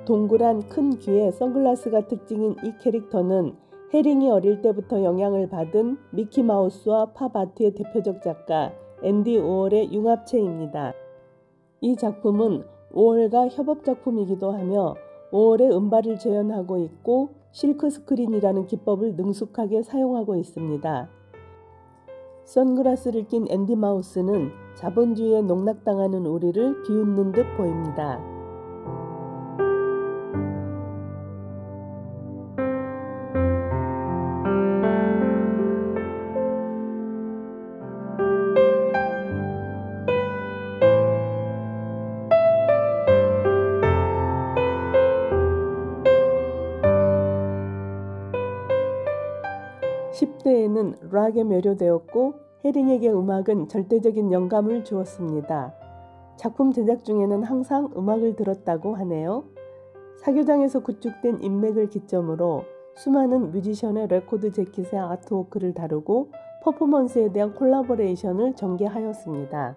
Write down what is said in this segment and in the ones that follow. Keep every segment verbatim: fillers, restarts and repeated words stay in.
동그란 큰 귀에 선글라스가 특징인 이 캐릭터는 해링이 어릴 때부터 영향을 받은 미키마우스와 팝아트의 대표적 작가 앤디 워홀의 융합체입니다. 이 작품은 워홀과 협업작품이기도 하며 워홀의 음발을 재현하고 있고 실크 스크린이라는 기법을 능숙하게 사용하고 있습니다. 선글라스를 낀 앤디 마우스는 자본주의에 농락당하는 우리를 비웃는 듯 보입니다. 십 대에는 락에 매료되었고 해링에게 음악은 절대적인 영감을 주었습니다. 작품 제작 중에는 항상 음악을 들었다고 하네요. 사교장에서 구축된 인맥을 기점으로 수많은 뮤지션의 레코드 재킷의 아트워크를 다루고 퍼포먼스에 대한 콜라보레이션을 전개하였습니다.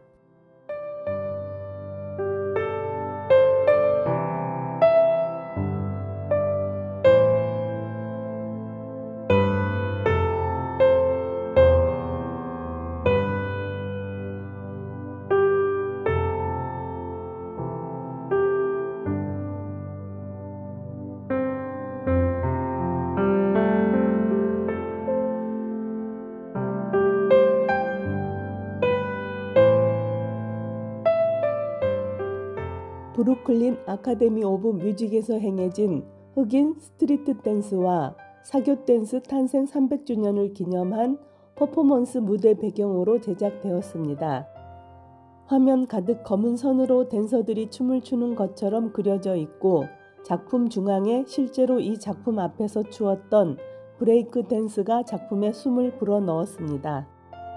브루클린 아카데미 오브 뮤직에서 행해진 흑인 스트리트 댄스와 사교 댄스 탄생 삼백 주년을 기념한 퍼포먼스 무대 배경으로 제작되었습니다. 화면 가득 검은 선으로 댄서들이 춤을 추는 것처럼 그려져 있고 작품 중앙에 실제로 이 작품 앞에서 추었던 브레이크 댄스가 작품에 숨을 불어넣었습니다.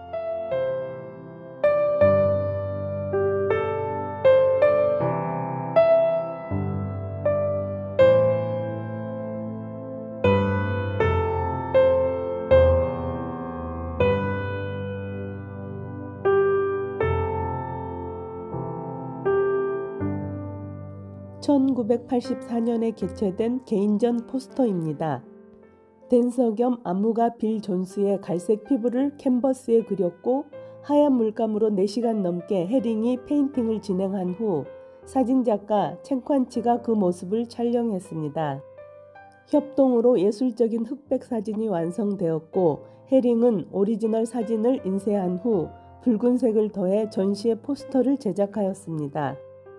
천구백팔십사 년에 개최된 개인전 포스터입니다. 댄서 겸 안무가 빌 존스의 갈색 피부를 캔버스에 그렸고 하얀 물감으로 네 시간 넘게 해링이 페인팅을 진행한 후 사진작가 챙관치가 그 모습을 촬영했습니다. 협동으로 예술적인 흑백 사진이 완성되었고 해링은 오리지널 사진을 인쇄한 후 붉은색을 더해 전시의 포스터를 제작하였습니다.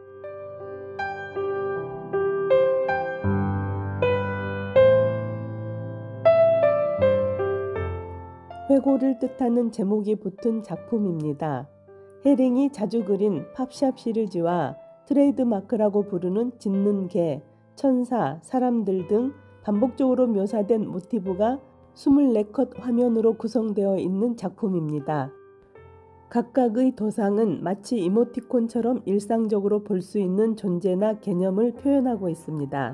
회고를 뜻하는 제목이 붙은 작품입니다. 해링이 자주 그린 팝샵 시리즈와 트레이드마크라고 부르는 짖는 개, 천사, 사람들 등 반복적으로 묘사된 모티브가 이십사 컷 화면으로 구성되어 있는 작품입니다. 각각의 도상은 마치 이모티콘처럼 일상적으로 볼 수 있는 존재나 개념을 표현하고 있습니다.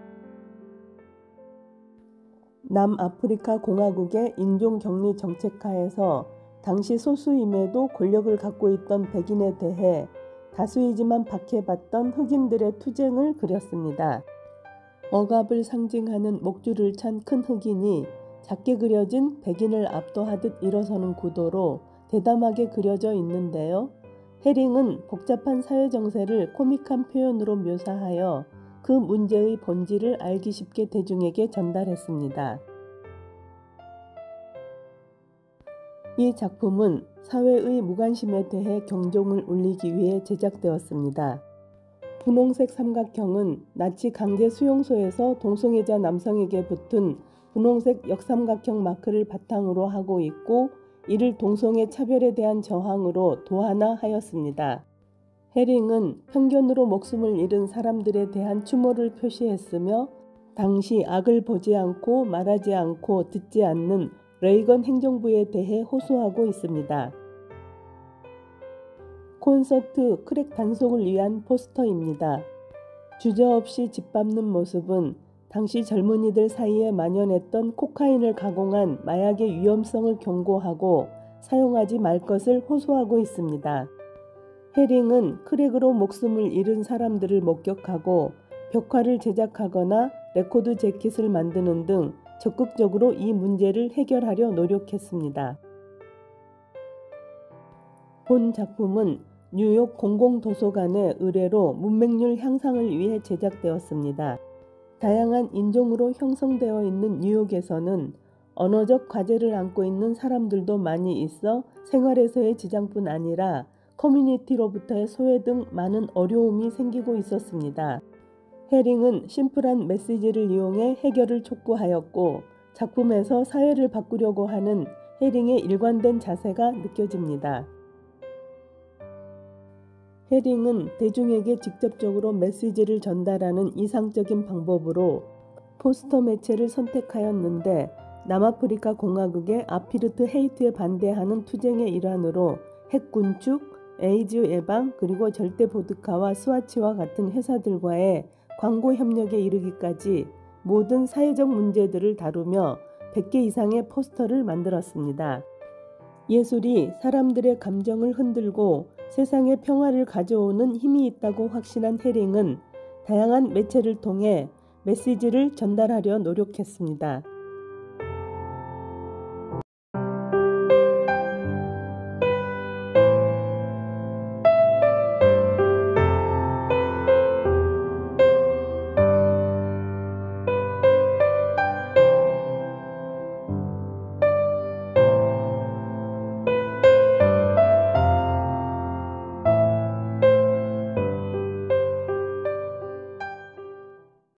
남아프리카 공화국의 인종격리 정책하에서 당시 소수임에도 권력을 갖고 있던 백인에 대해 다수이지만 박해받던 흑인들의 투쟁을 그렸습니다. 억압을 상징하는 목줄을 찬 큰 흑인이 작게 그려진 백인을 압도하듯 일어서는 구도로 대담하게 그려져 있는데요. 해링은 복잡한 사회 정세를 코믹한 표현으로 묘사하여 그 문제의 본질을 알기 쉽게 대중에게 전달했습니다. 이 작품은 사회의 무관심에 대해 경종을 울리기 위해 제작되었습니다. 분홍색 삼각형은 나치 강제 수용소에서 동성애자 남성에게 붙은 분홍색 역삼각형 마크를 바탕으로 하고 있고 이를 동성애 차별에 대한 저항으로 도하나하였습니다. 해링은 편견으로 목숨을 잃은 사람들에 대한 추모를 표시했으며 당시 악을 보지 않고 말하지 않고 듣지 않는 레이건 행정부에 대해 호소하고 있습니다. 콘서트 크랙 단속을 위한 포스터입니다. 주저없이 짓밟는 모습은 당시 젊은이들 사이에 만연했던 코카인을 가공한 마약의 위험성을 경고하고 사용하지 말 것을 호소하고 있습니다. 해링은 크랙으로 목숨을 잃은 사람들을 목격하고 벽화를 제작하거나 레코드 재킷을 만드는 등 적극적으로 이 문제를 해결하려 노력했습니다. 본 작품은 뉴욕 공공도서관의 의뢰로 문맹률 향상을 위해 제작되었습니다. 다양한 인종으로 형성되어 있는 뉴욕에서는 언어적 과제를 안고 있는 사람들도 많이 있어 생활에서의 지장뿐 아니라 커뮤니티로부터의 소외 등 많은 어려움이 생기고 있었습니다. 해링은 심플한 메시지를 이용해 해결을 촉구하였고 작품에서 사회를 바꾸려고 하는 해링의 일관된 자세가 느껴집니다. 해링은 대중에게 직접적으로 메시지를 전달하는 이상적인 방법으로 포스터 매체를 선택하였는데 남아프리카 공화국의 아피르트 헤이트에 반대하는 투쟁의 일환으로 핵군축, 에이즈 예방 그리고 절대 보드카와 스와치와 같은 회사들과의 광고 협력에 이르기까지 모든 사회적 문제들을 다루며 백 개 이상의 포스터를 만들었습니다. 예술이 사람들의 감정을 흔들고 세상에 평화를 가져오는 힘이 있다고 확신한 해링은 다양한 매체를 통해 메시지를 전달하려 노력했습니다.